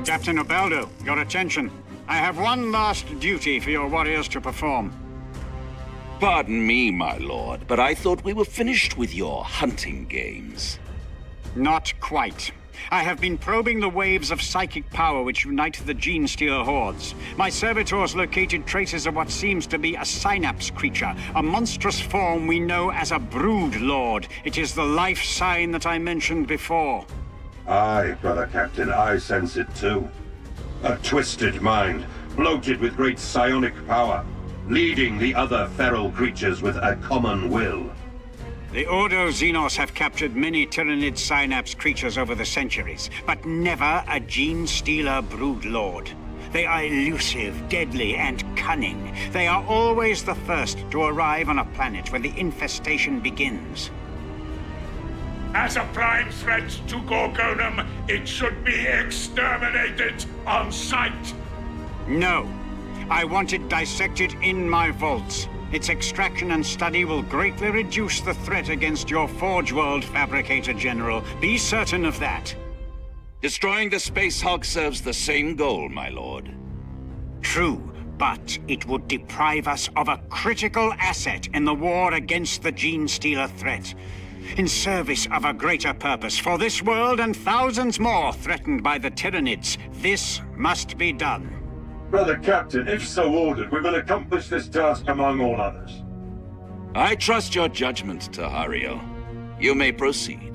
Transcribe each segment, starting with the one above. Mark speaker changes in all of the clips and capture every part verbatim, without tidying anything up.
Speaker 1: Captain Ubaldo, your attention. I have one last duty for your warriors to perform.
Speaker 2: Pardon me, my lord, but I thought we were finished with your hunting games.
Speaker 1: Not quite. I have been probing the waves of psychic power which unite the Genestealer hordes. My servitors located traces of what seems to be a synapse creature, a monstrous form we know as a Brood Lord. It is the life sign that I mentioned before.
Speaker 3: Aye, brother Captain, I sense it too. A twisted mind, bloated with great psionic power, leading the other feral creatures with a common will.
Speaker 1: The Ordo Xenos have captured many Tyranid synapse creatures over the centuries, but never a Genestealer Brood Lord. They are elusive, deadly, and cunning. They are always the first to arrive on a planet where the infestation begins.
Speaker 4: As a prime threat to Gorgonum, it should be exterminated on sight.
Speaker 1: No. I want it dissected in my vaults. Its extraction and study will greatly reduce the threat against your Forge World, Fabricator General. Be certain of that.
Speaker 2: Destroying the Space Hog serves the same goal, my lord.
Speaker 1: True, but it would deprive us of a critical asset in the war against the Genestealer threat. In service of a greater purpose for this world and thousands more threatened by the Tyranids, this must be done.
Speaker 3: Brother Captain, if so ordered, we will accomplish this task among all others.
Speaker 2: I trust your judgment, Tahario. You may proceed.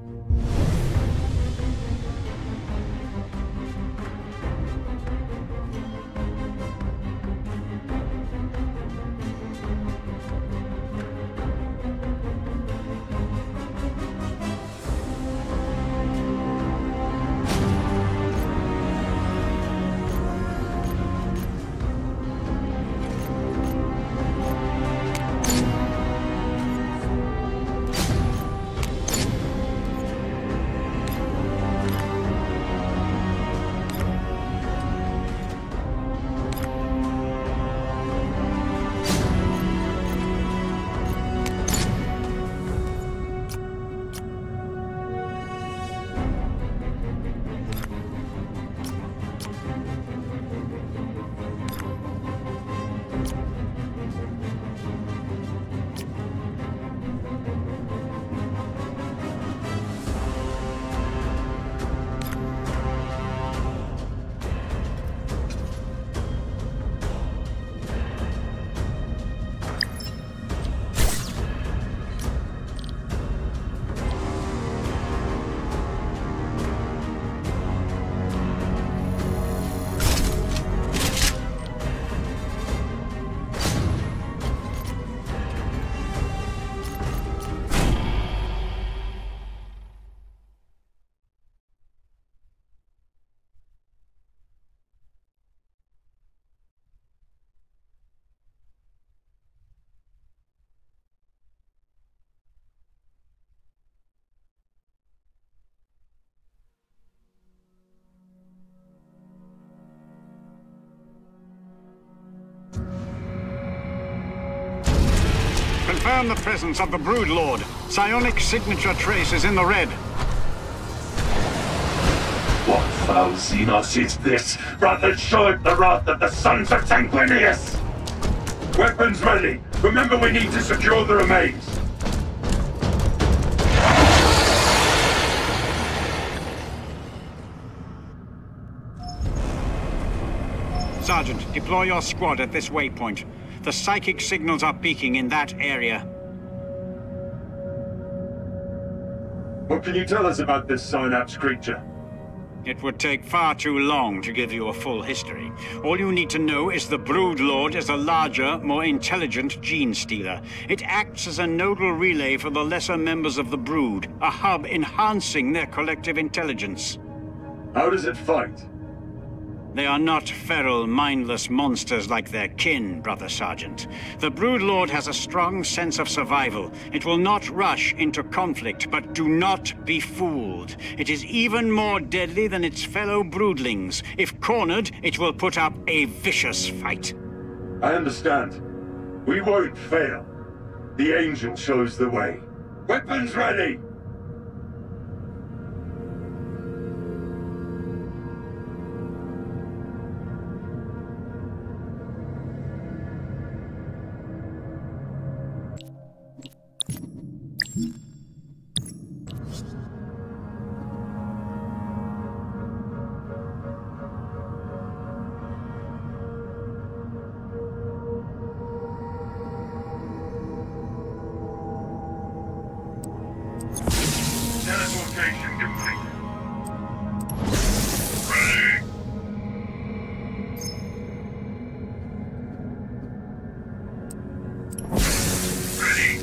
Speaker 1: Confirm the presence of the Brood Lord. Psionic signature trace is in the red.
Speaker 3: What foul Xenos is this? Rather showed the wrath of the sons of Sanguinius! Weapons ready! Remember, we need to secure the remains!
Speaker 1: Sergeant, deploy your squad at this waypoint. The psychic signals are peaking in that area.
Speaker 3: What can you tell us about this synapse creature?
Speaker 1: It would take far too long to give you a full history. All you need to know is the Brood Lord is a larger, more intelligent Genestealer. It acts as a nodal relay for the lesser members of the Brood, a hub enhancing their collective intelligence.
Speaker 3: How does it fight?
Speaker 1: They are not feral, mindless monsters like their kin, Brother Sergeant. The Brood Lord has a strong sense of survival. It will not rush into conflict, but do not be fooled. It is even more deadly than its fellow broodlings. If cornered, it will put up a vicious fight.
Speaker 3: I understand. We won't fail. The Angel shows the way. Weapons ready!
Speaker 4: Teleportation complete. Ready. Ready.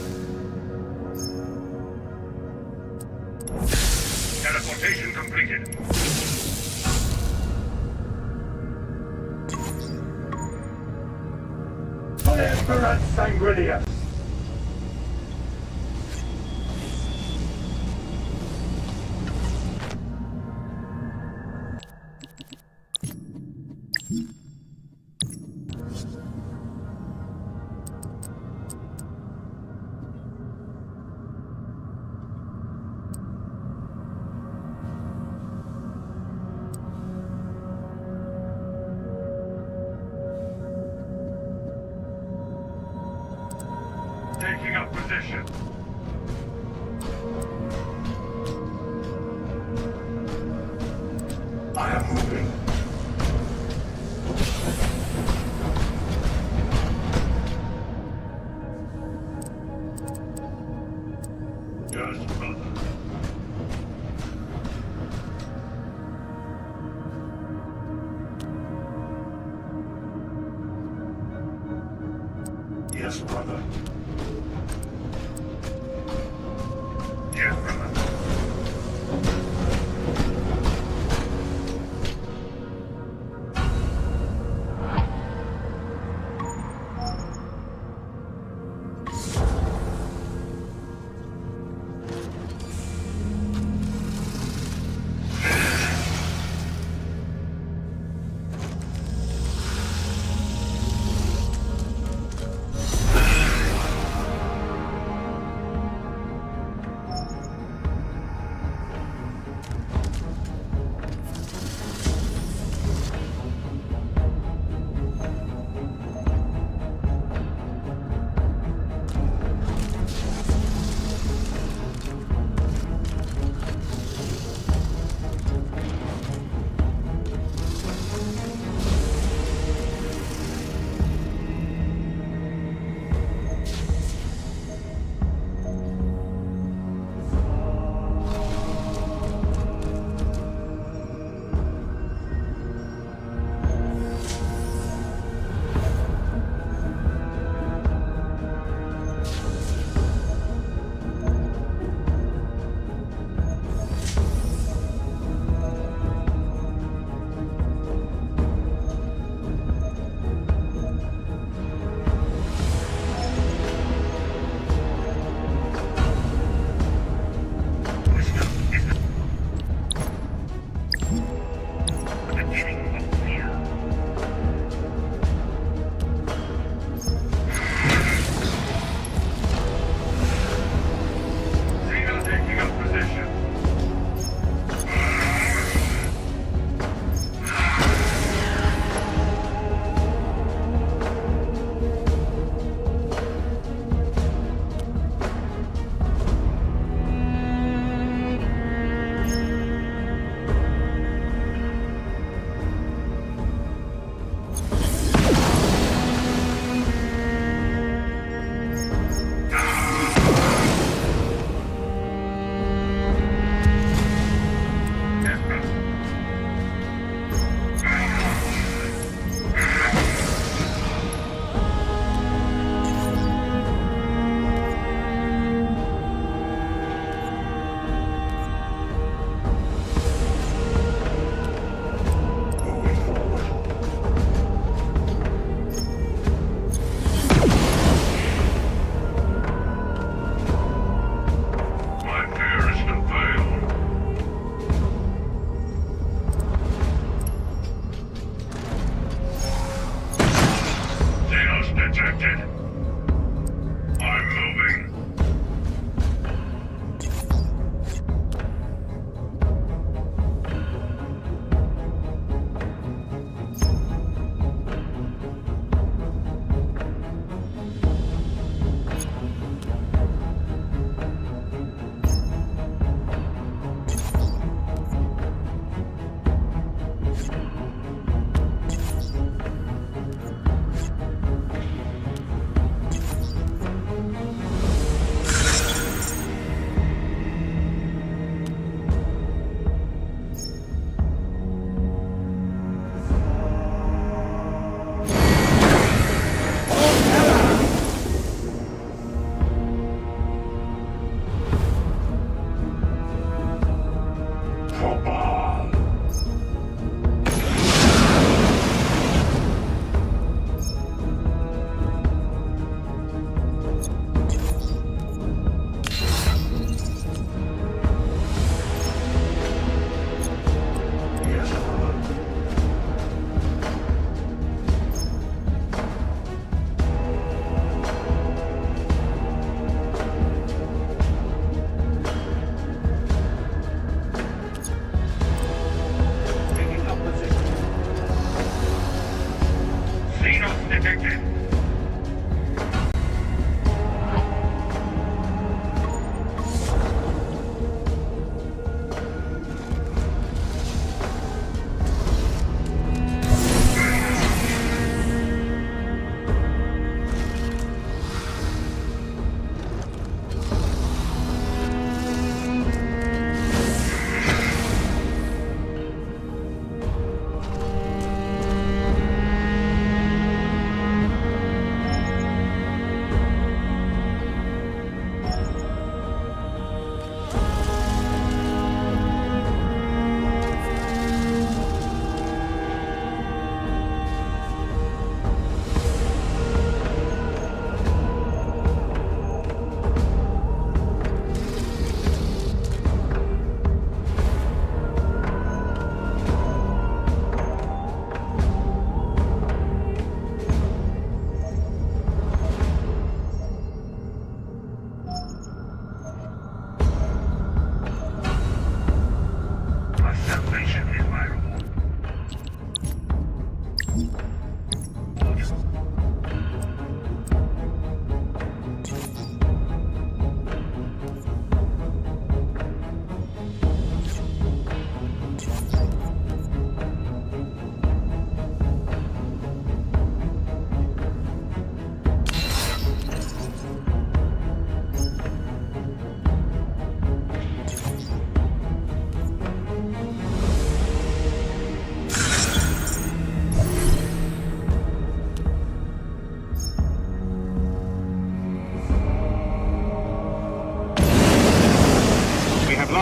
Speaker 4: Teleportation completed.
Speaker 3: Emperor Sanguinius!
Speaker 4: Taking up position.
Speaker 3: I am moving.
Speaker 4: Yes, brother.
Speaker 3: Yes, brother.
Speaker 4: Yes, brother.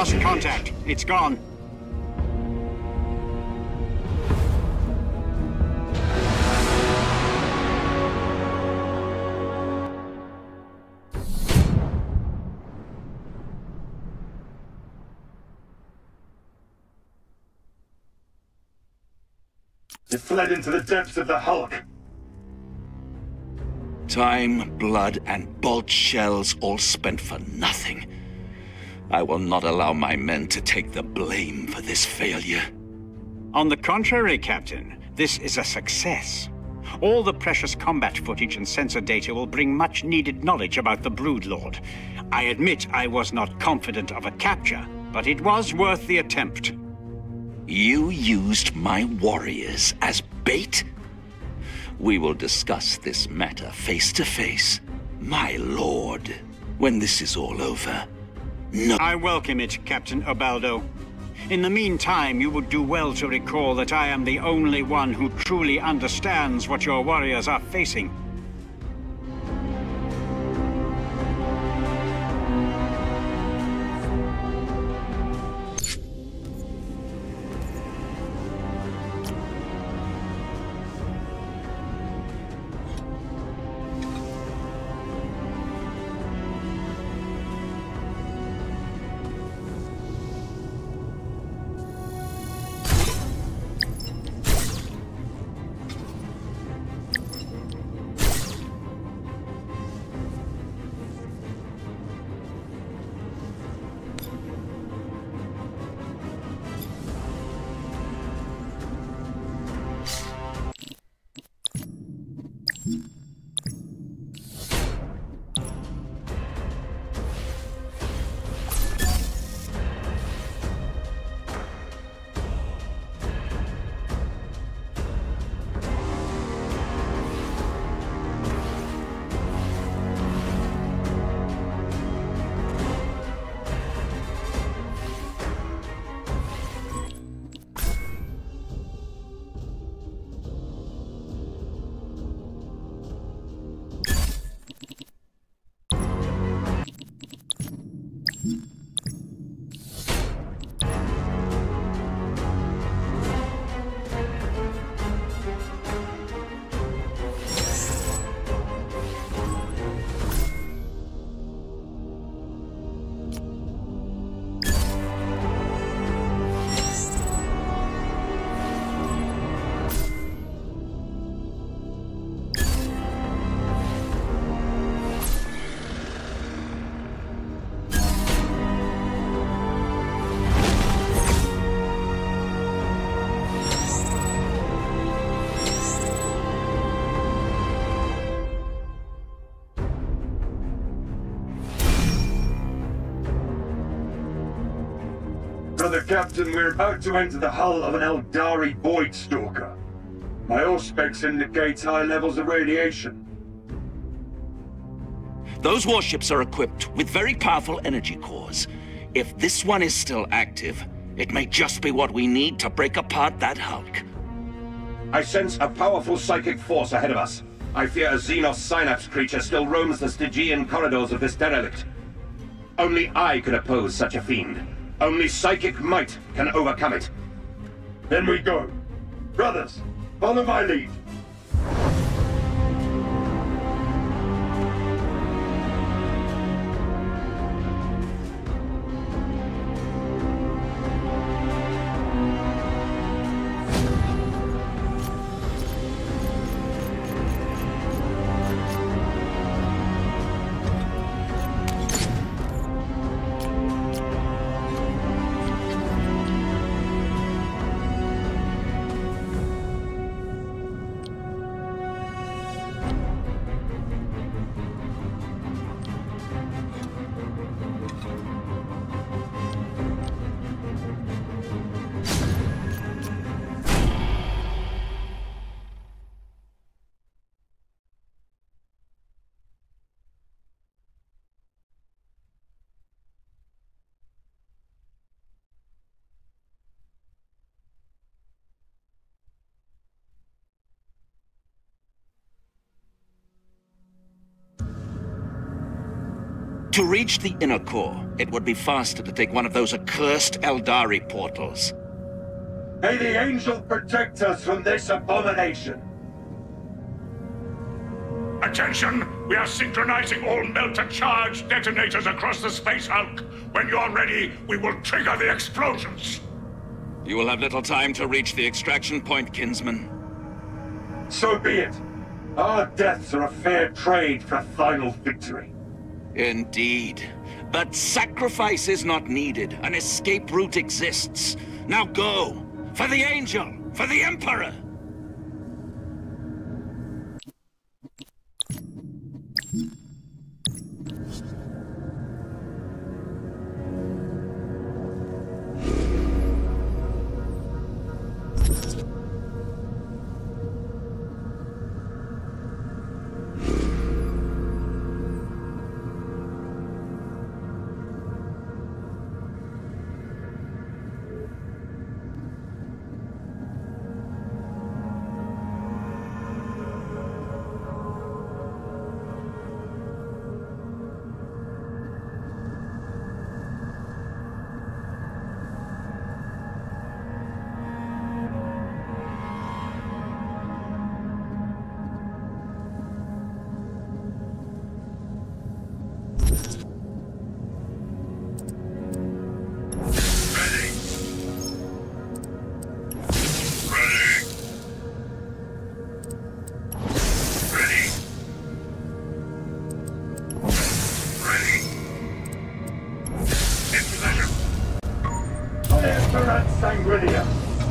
Speaker 1: lost contact. It's gone.
Speaker 3: It fled into the depths of the Hulk.
Speaker 2: Time, blood, and bolt shells all spent for nothing. I will not allow my men to take the blame for this failure.
Speaker 1: On the contrary, Captain, this is a success. All the precious combat footage and sensor data will bring much-needed knowledge about the Broodlord. I admit I was not confident of a capture, but it was worth the attempt.
Speaker 2: You used my warriors as bait? We will discuss this matter face to face, my lord, when this is all over. No.
Speaker 1: I welcome it, Captain Ubaldo. In the meantime, you would do well to recall that I am the only one who truly understands what your warriors are facing.
Speaker 3: Brother Captain, we're about to enter the hull of an Eldari Void Stalker. My Auspex indicates high levels of radiation.
Speaker 2: Those warships are equipped with very powerful energy cores. If this one is still active, it may just be what we need to break apart that Hulk.
Speaker 3: I sense a powerful psychic force ahead of us. I fear a Xenos Synapse creature still roams the Stygian corridors of this derelict. Only I could oppose such a fiend. Only psychic might can overcome it. Then we go. Brothers, follow my lead.
Speaker 2: To reach the inner core, it would be faster to take one of those accursed Eldari portals.
Speaker 3: May the Angel protect us from this abomination.
Speaker 4: Attention! We are synchronizing all melter charge detonators across the Space Hulk. When you're ready, we will trigger the explosions.
Speaker 2: You will have little time to reach the extraction point, Kinsman.
Speaker 3: So be it. Our deaths are a fair trade for final victory.
Speaker 2: Indeed. But sacrifice is not needed. An escape route exists. Now go! For the Angel! For the Emperor!
Speaker 3: Sangria.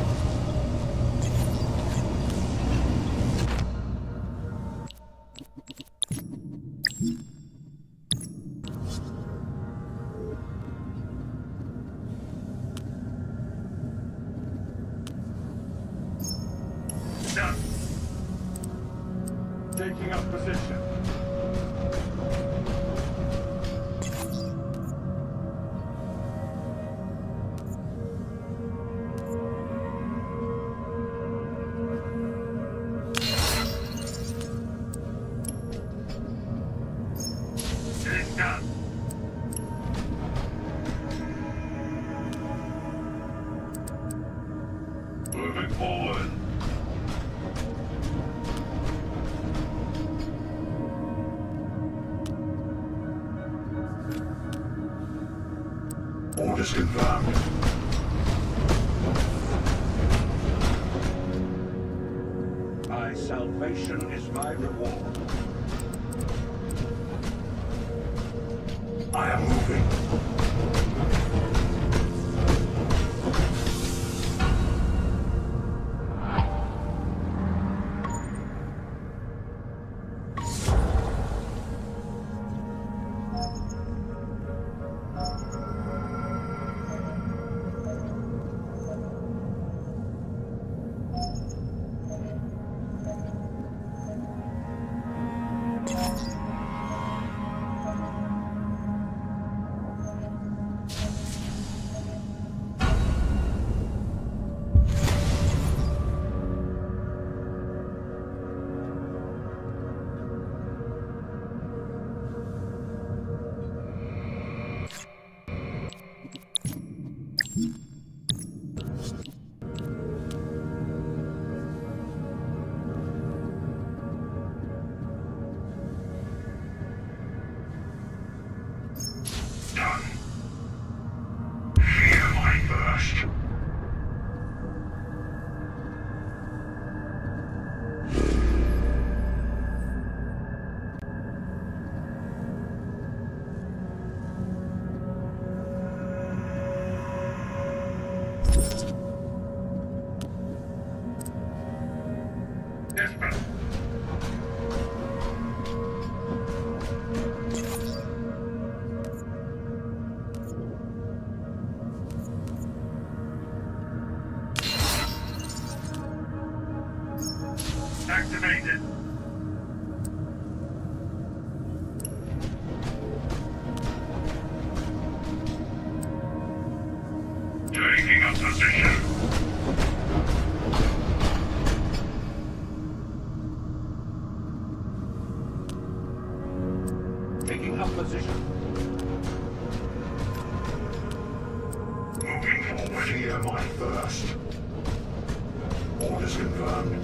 Speaker 4: Done.
Speaker 3: Taking up position.
Speaker 4: Done.
Speaker 3: Moving forward.
Speaker 4: Orders confirmed.
Speaker 3: My salvation is my reward.
Speaker 4: I am moving. Done. Fear my burst. Desperate. Activated. Taking up position.
Speaker 3: Taking up position.
Speaker 4: fear my thirst. Orders confirmed.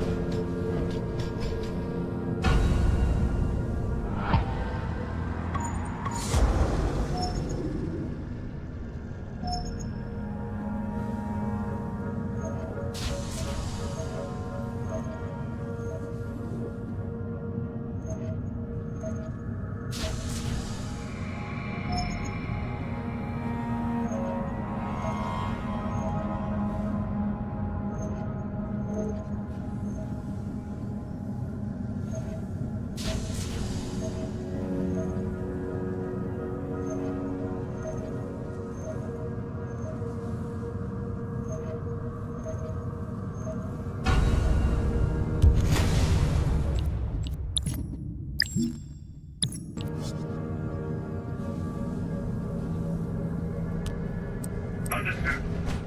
Speaker 5: Understood.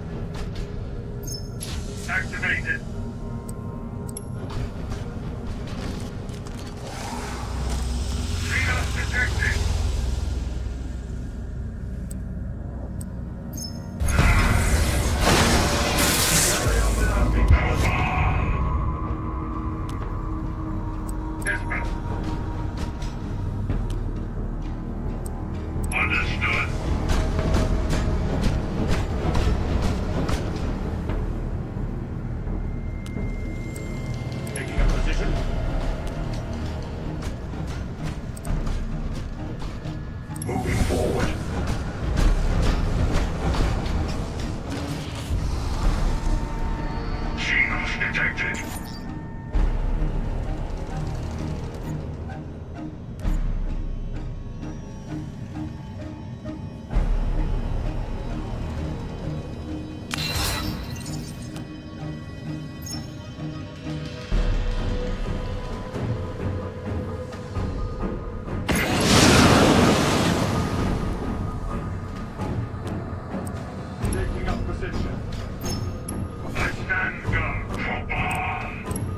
Speaker 5: Activated. Xenos detected. Desperate. Understood.
Speaker 3: Taking up position.
Speaker 4: Moving forward.
Speaker 5: Xenos detected.
Speaker 3: Taking up position.
Speaker 5: I stand guard. Cobalt.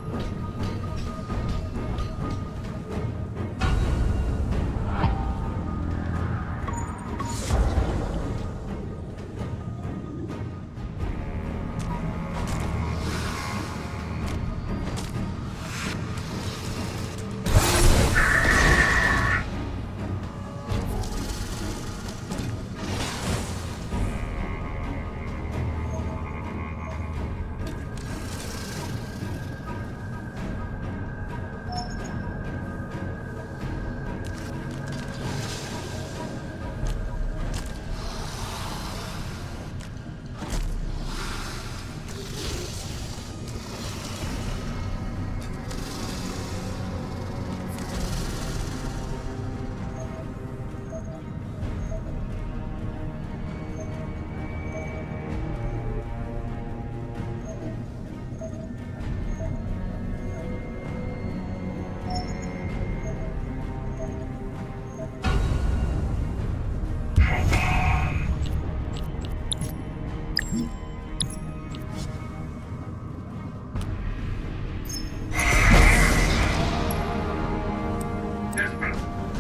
Speaker 5: Desperate.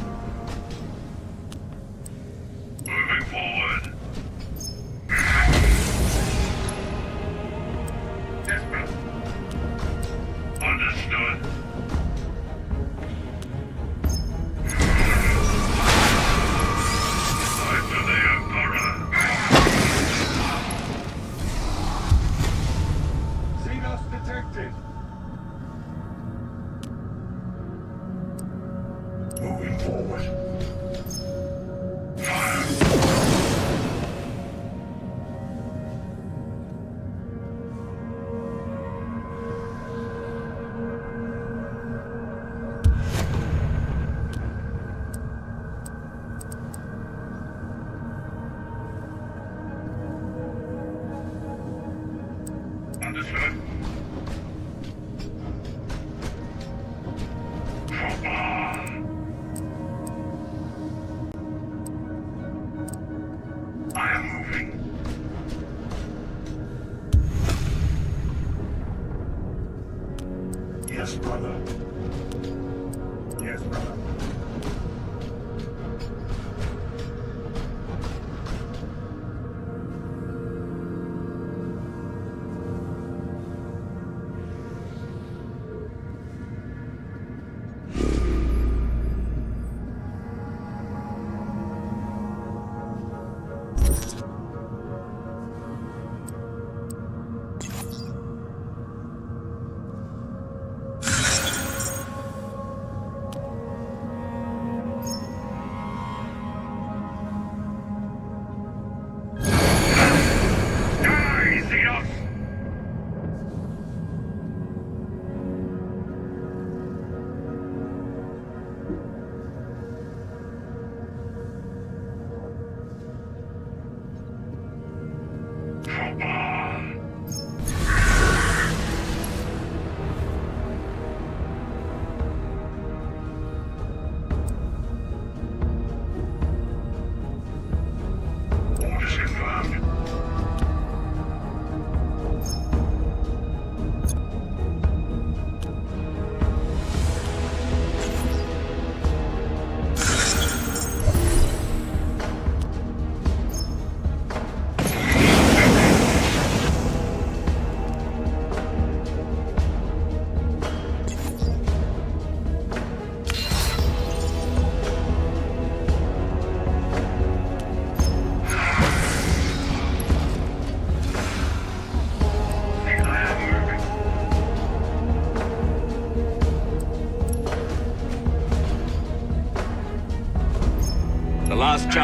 Speaker 5: Moving forward. Desperate. Understood. Time for the Emperor.
Speaker 3: Xenos detected.
Speaker 4: Moving forward.
Speaker 5: Understood. Cobalt. I am moving.
Speaker 4: Yes, brother.
Speaker 3: Yes, brother.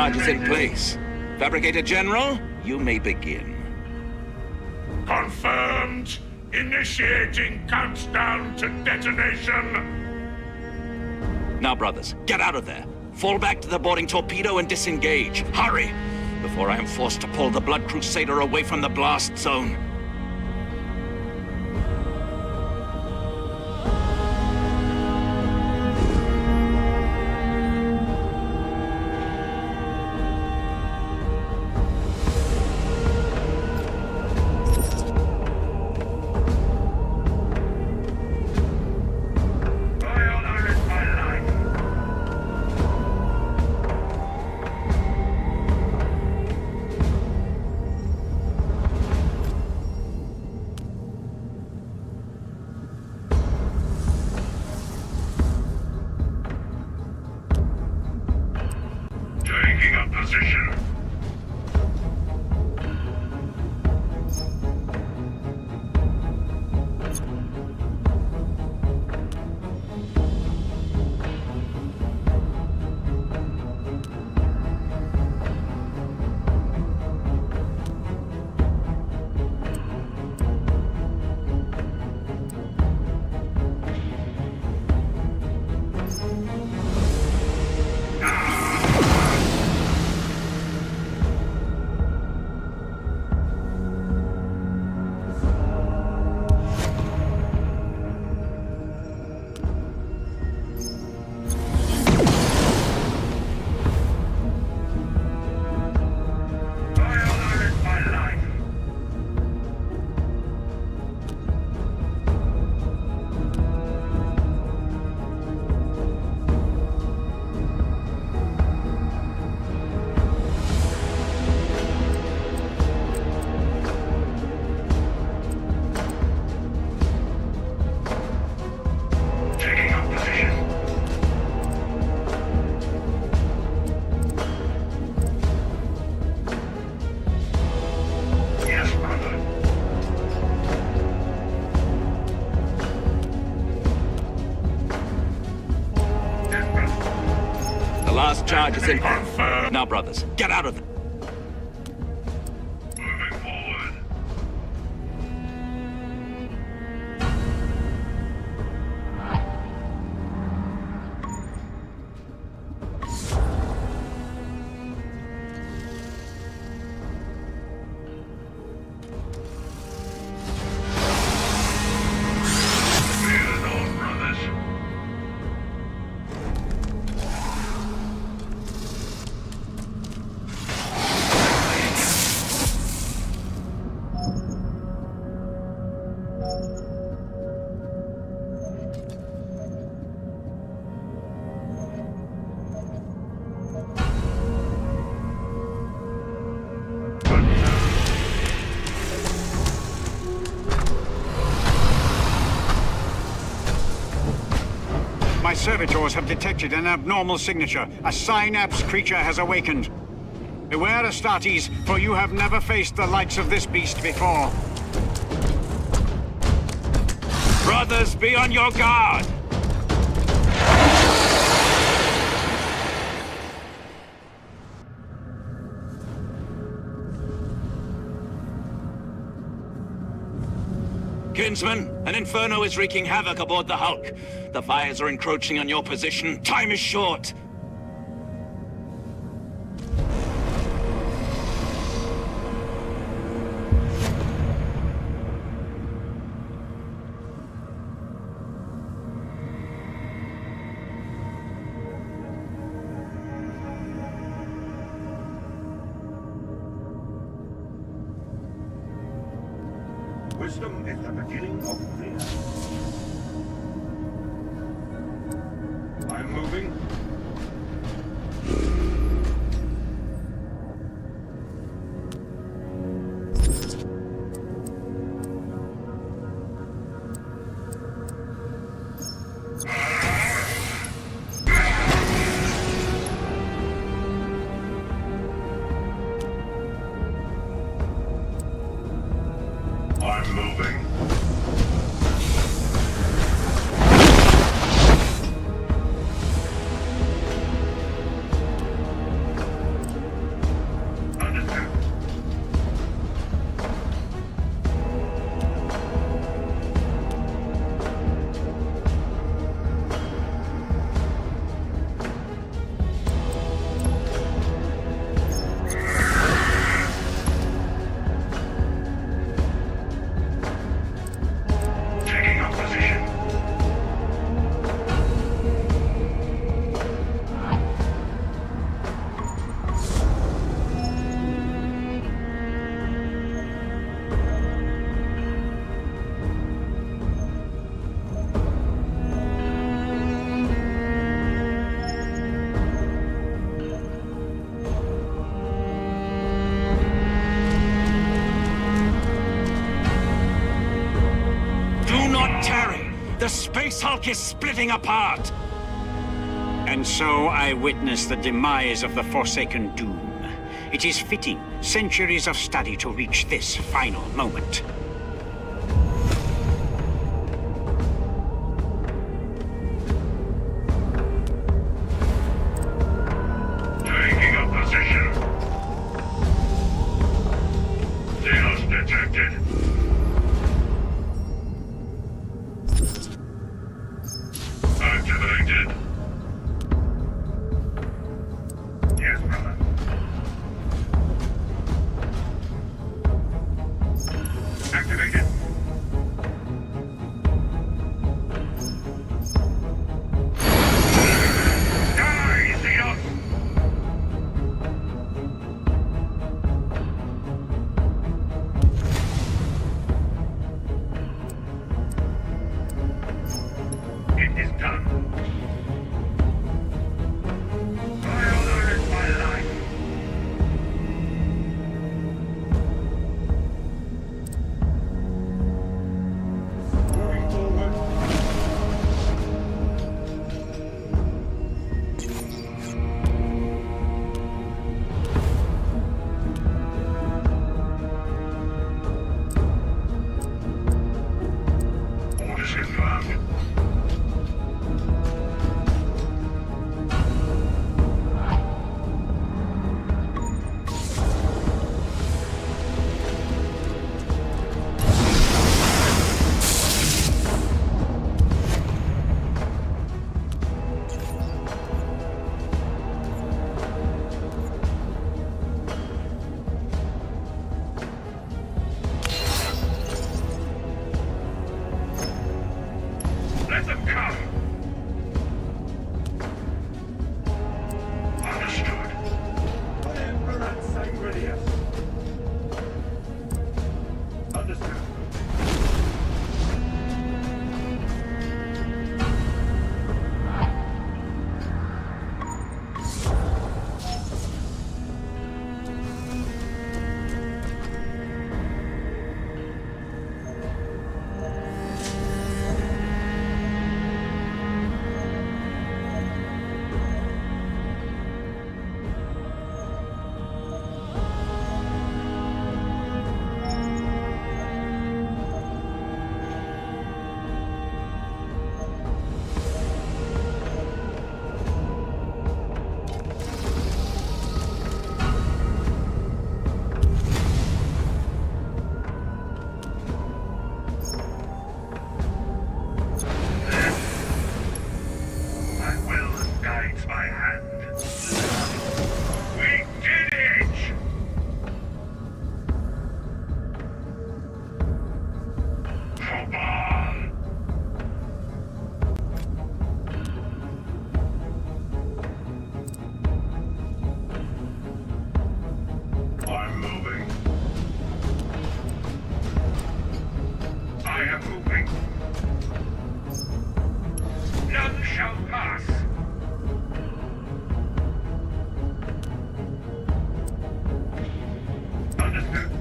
Speaker 2: charges in place. Fabricator General, you may begin.
Speaker 4: Confirmed. Initiating countdown to detonation.
Speaker 2: Now, brothers, get out of there. Fall back to the boarding torpedo and disengage. Hurry! Before I am forced to pull the Blood Crusader away from the blast zone.
Speaker 5: Taking up position.
Speaker 2: Last charge is in. Now, brothers, get out of there.
Speaker 5: Moving forward. Fear not, brothers.
Speaker 1: My servitors have detected an abnormal signature. A synapse creature has awakened. Beware, Astartes, for you have never faced the likes of this beast before.
Speaker 2: Brothers, be on your guard! Kinsman, an inferno is wreaking havoc aboard the Hulk. The fires are encroaching on your position. Time is short.
Speaker 3: Wisdom is the beginning of fear. I'm moving.
Speaker 5: I'm moving.
Speaker 2: The Space Hulk is splitting apart!
Speaker 1: And so I witness the demise of the Forsaken Doom. It is fitting, centuries of study to reach this final moment.
Speaker 5: Taking up position. Xenos detected. Activated. Yes, brother. Activated. Die, Xenos! It is done. My honor is my life. Moving forward. Orders confirmed. Let them come! Understood. Understood. My will guides my hand. We did it! Cabal! I'm moving. I am moving. None shall pass. Understood.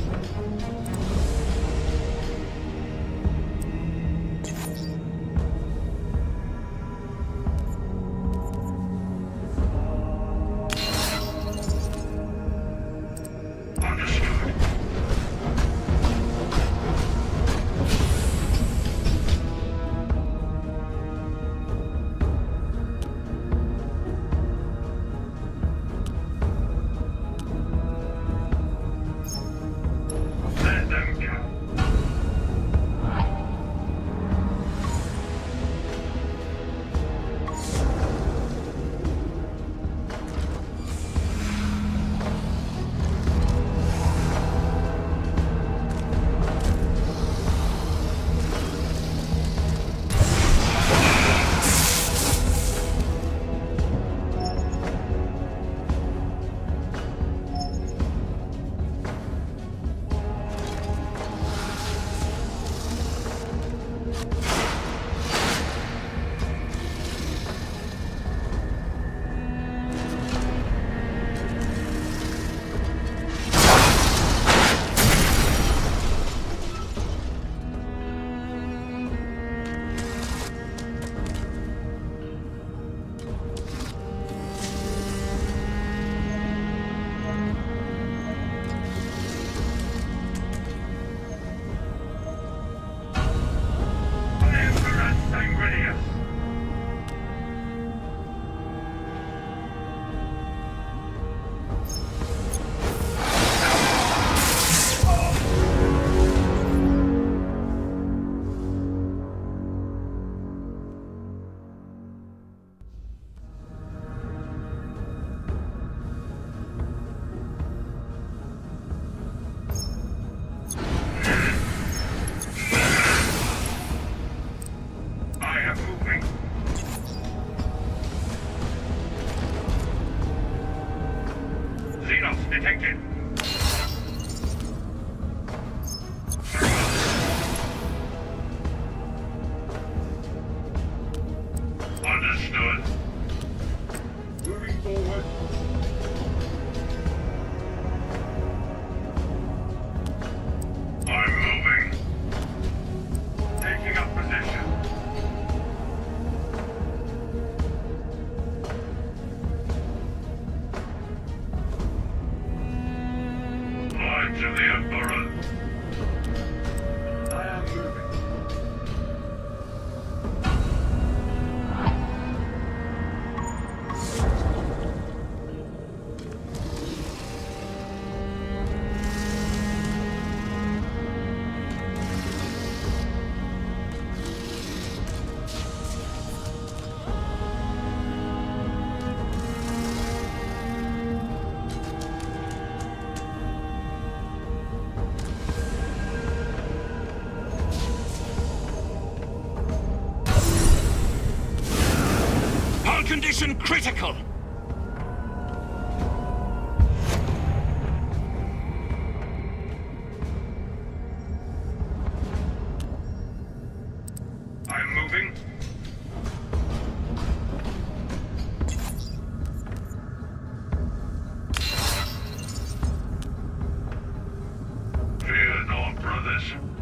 Speaker 5: Understood.
Speaker 2: condition critical!
Speaker 5: I'm moving. Fear not, brothers.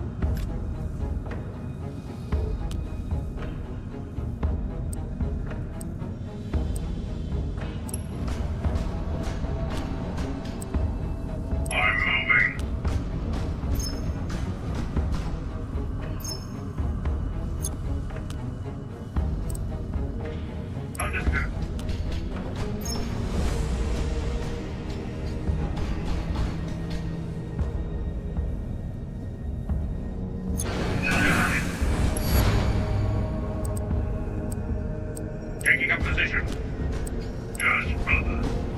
Speaker 5: I'm moving. Understood. Taking up position. Yes, brother.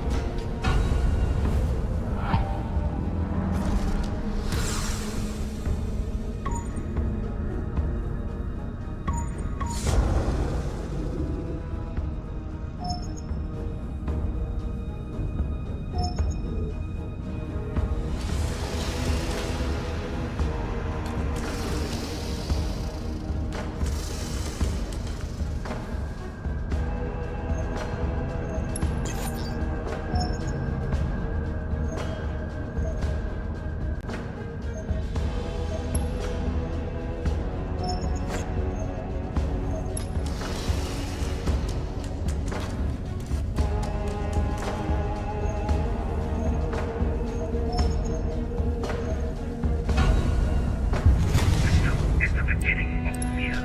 Speaker 5: This is the beginning of fear.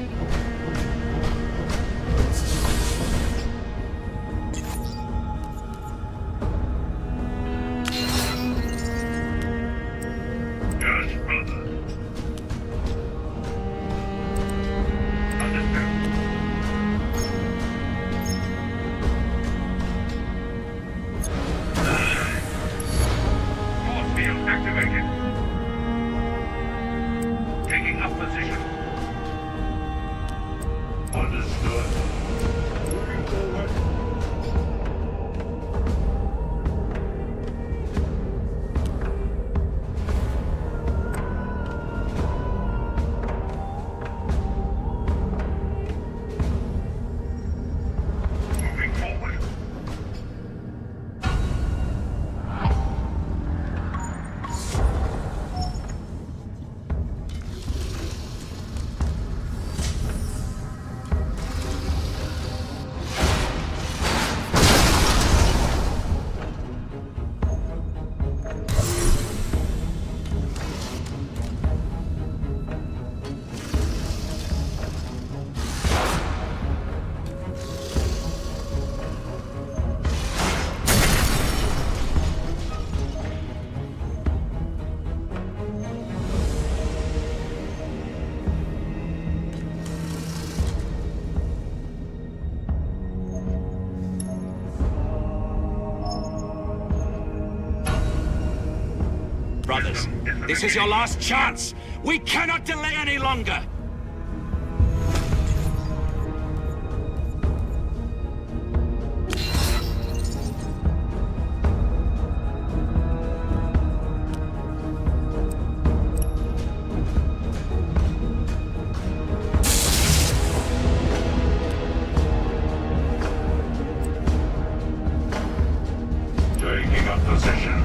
Speaker 5: Yes, brother. Understood. Force field activated. Taking up position. Understood. Moving forward. Moving forward.
Speaker 2: Brothers, this is your last chance! We cannot delay any longer!
Speaker 5: Taking up position.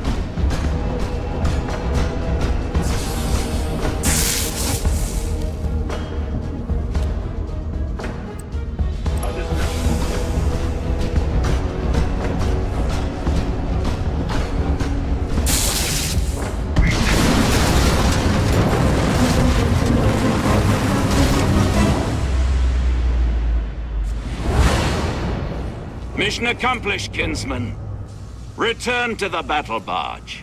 Speaker 2: Mission accomplished, kinsman. Return to the battle barge.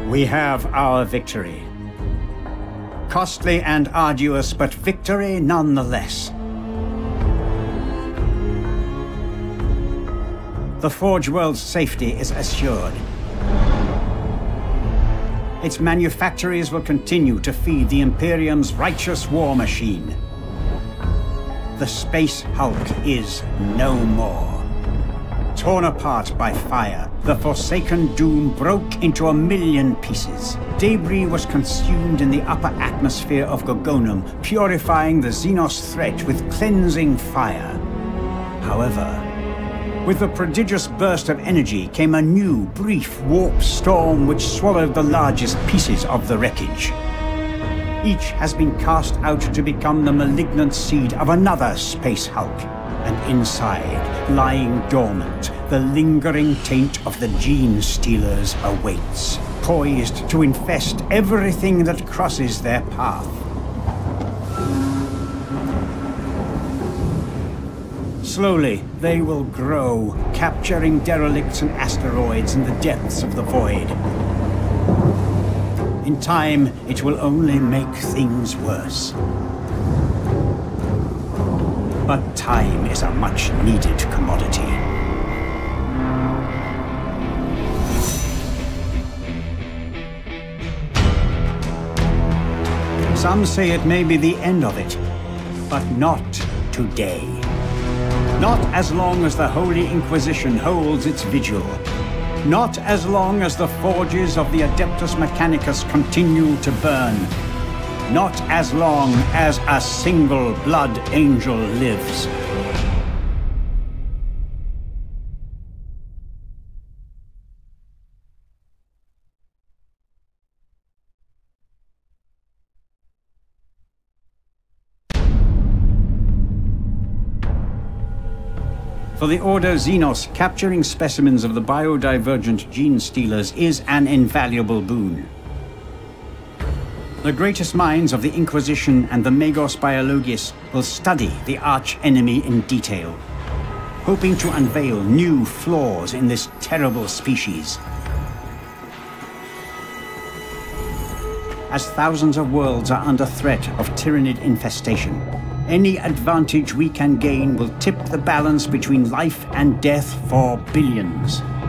Speaker 1: We have our victory. Costly and arduous, but victory nonetheless. The Forge World's safety is assured. Its manufactories will continue to feed the Imperium's righteous war machine. The Space Hulk is no more. Torn apart by fire, the Forsaken Doom broke into a million pieces. Debris was consumed in the upper atmosphere of Gorgonum, purifying the Xenos threat with cleansing fire. However, with the prodigious burst of energy came a new, brief warp storm which swallowed the largest pieces of the wreckage. Each has been cast out to become the malignant seed of another Space Hulk. And inside, lying dormant, the lingering taint of the Gene Stealers awaits, poised to infest everything that crosses their path. Slowly, they will grow, capturing derelicts and asteroids in the depths of the void. In time, it will only make things worse. But time is a much-needed commodity. Some say it may be the end of it, but not today. Not as long as the Holy Inquisition holds its vigil. Not as long as the forges of the Adeptus Mechanicus continue to burn. Not as long as a single Blood Angel lives. For the Order Xenos, capturing specimens of the biodivergent Gene Stealers is an invaluable boon. The greatest minds of the Inquisition and the Magos Biologis will study the arch-enemy in detail, hoping to unveil new flaws in this terrible species. As thousands of worlds are under threat of Tyranid infestation, any advantage we can gain will tip the balance between life and death for billions.